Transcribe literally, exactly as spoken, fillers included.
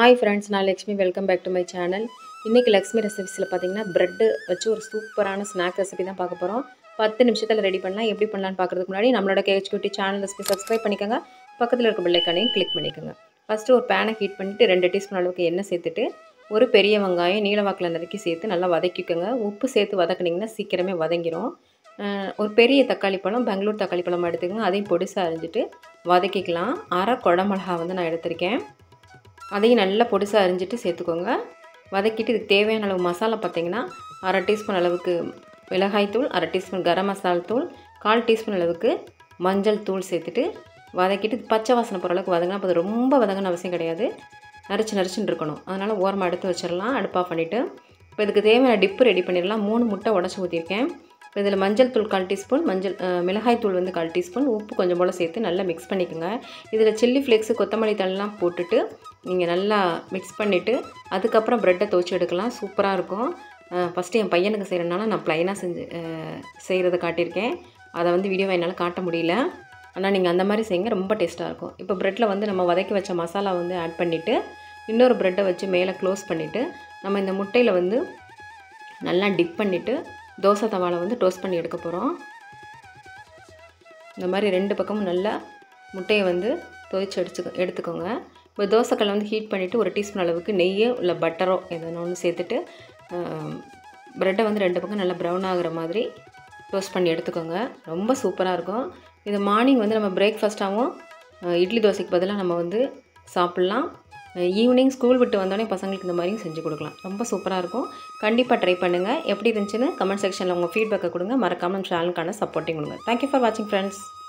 Hi friends, நான் Lakshmi. Welcome back to my channel. இன்றைக்கி லக்ஷ்மி ரெசிபிஸில் பார்த்தீங்கன்னா ப்ரெட்டு வச்சு ஒரு சூப்பரான ஸ்நாக் ரெசிபி தான் பார்க்க போகிறோம். பத்து நிமிஷத்தில் ரெடி பண்ணலாம். எப்படி பண்ணலான்னு பார்க்குறதுக்கு முன்னாடி நம்மளோட கேஹெச் குட்டி சேனல் ரெசிபி சப்ஸ்கிரைப் பண்ணிக்கோங்க. பக்கத்தில் இருக்க பெல் ஐக்கானையும் கிளிக் பண்ணிக்கோங்க. ஃபஸ்ட்டு ஒரு பேனை ஹீட் பண்ணிவிட்டு ரெண்டு டீஸ்பூன் அளவுக்கு எண்ணெய் சேர்த்துட்டு ஒரு பெரிய வெங்காயம் நீளவாக்கில் நறுக்கி சேர்த்து நல்லா வதக்கிக்கோங்க. உப்பு சேர்த்து வதக்குனிங்கன்னா சீக்கிரமே வதங்கிடும். ஒரு பெரிய தக்காளி பழம், பெங்களூர் தக்காளி பழம் எடுத்துக்கோங்க. அதையும் பொடிசாக அரிஞ்சிட்டு வதக்கிக்கலாம். அரை குடமிளகா வந்து நான் எடுத்திருக்கேன். அதையும் நல்லா பொடிசாக அரிஞ்சிட்டு சேர்த்துக்கோங்க. வதக்கிட்டு இதுக்கு தேவையான அளவு மசாலா பார்த்திங்கன்னா அரை டீஸ்பூன் அளவுக்கு மிளகாய்த்தூள், அரை டீஸ்பூன் கரம் மசாலா தூள், கால் டீஸ்பூன் அளவுக்கு மஞ்சள் தூள் சேர்த்துட்டு வதக்கிட்டு பச்சை வாசனை போகிற அளவுக்கு வதங்கினா அப்போ ரொம்ப வதங்கணும் அவசியம் கிடையாது. நரிச்சு நரிச்சுன்னு இருக்கணும். அதனால் ஓரமாக எடுத்து வச்சிடலாம். அடுப்பு ஆஃப் பண்ணிவிட்டு இப்போ இதுக்கு தேவையான டிப்பு ரெடி பண்ணிடலாம். மூணு முட்டை உடச்சி ஊற்றிருக்கேன். இப்போ இதில் மஞ்சள் தூள் கால் டீஸ்பூன், மஞ்சள் மிளகாய் தூள் வந்து கால் டீஸ்பூன், உப்பு கொஞ்சம் போல் சேர்த்து நல்லா மிக்ஸ் பண்ணிக்கோங்க. இதில் சில்லி ஃப்ளேக்ஸு, கொத்தமல்லி தழலாம் போட்டுட்டு நீங்கள் நல்லா மிக்ஸ் பண்ணிவிட்டு அதுக்கப்புறம் ப்ரெட்டை துவச்சி எடுக்கலாம். சூப்பராக இருக்கும். ஃபஸ்ட்டு என் பையனுக்கு செய்கிறனால நான் ப்ளைனாக செஞ்சு செய்கிறத காட்டியிருக்கேன். அதை வந்து வீடியோவை என்னால் காட்ட முடியல. ஆனால் நீங்கள் அந்த மாதிரி செய்யுங்க, ரொம்ப டேஸ்ட்டாக இருக்கும். இப்போ ப்ரெட்டில் வந்து நம்ம வதக்கி வச்ச மசாலா வந்து ஆட் பண்ணிவிட்டு இன்னொரு ப்ரெட்டை வச்சு மேலே க்ளோஸ் பண்ணிவிட்டு நம்ம இந்த முட்டையில் வந்து நல்லா டிப் பண்ணிவிட்டு தோசை தவாவில் வந்து டோஸ்ட் பண்ணி எடுக்க போகிறோம். இந்த மாதிரி ரெண்டு பக்கமும் நல்லா முட்டையை வந்து துவைச்சி எடுத்து எடுத்துக்கோங்க. இப்போ தோசைக்கல்லை வந்து ஹீட் பண்ணிவிட்டு ஒரு டீஸ்பூன் அளவுக்கு நெய்யோ இல்லை பட்டரோ எதுனா ஒன்று சேர்த்துட்டு ப்ரெட்டை வந்து ரெண்டு பக்கம் நல்லா ப்ரௌன் ஆகிற மாதிரி டோஸ்ட் பண்ணி எடுத்துக்கோங்க. ரொம்ப சூப்பராக இருக்கும். இது மார்னிங் வந்து நம்ம பிரேக்ஃபாஸ்ட்டாகவும் இட்லி தோசைக்கு பதிலாக நம்ம வந்து சாப்பிட்லாம். ஈவினிங் ஸ்கூல் விட்டு வந்தோடனே பசங்களுக்கு இந்த மாதிரியும் செஞ்சு கொடுக்கலாம். ரொம்ப சூப்பராக இருக்கும். கண்டிப்பாக ட்ரை பண்ணுங்கள். எப்படி இருந்துச்சுன்னு கமெண்ட் செக்ஷனில் உங்கள் ஃபீட்பேக்கை கொடுங்க. மறக்காமல் சேனலுக்கான சப்போர்ட்டிங் கொடுங்க. தேங்க்யூ ஃபார் வாட்சிங் ஃப்ரெண்ட்ஸ்.